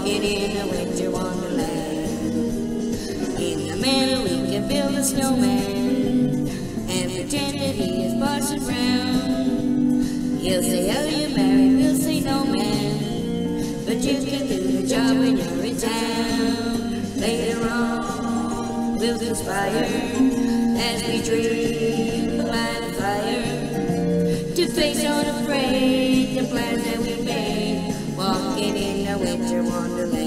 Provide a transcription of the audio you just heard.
walking in a winter wonderland. In the meadow we can build a snowman and pretend that he is Parson Brown. He'll say, oh, you're married, we'll say no, man, but you can do the job when you're in town. Later on we'll conspire as we dream by the fire to face unafraid the plans that we made, walking in a winter wonderland.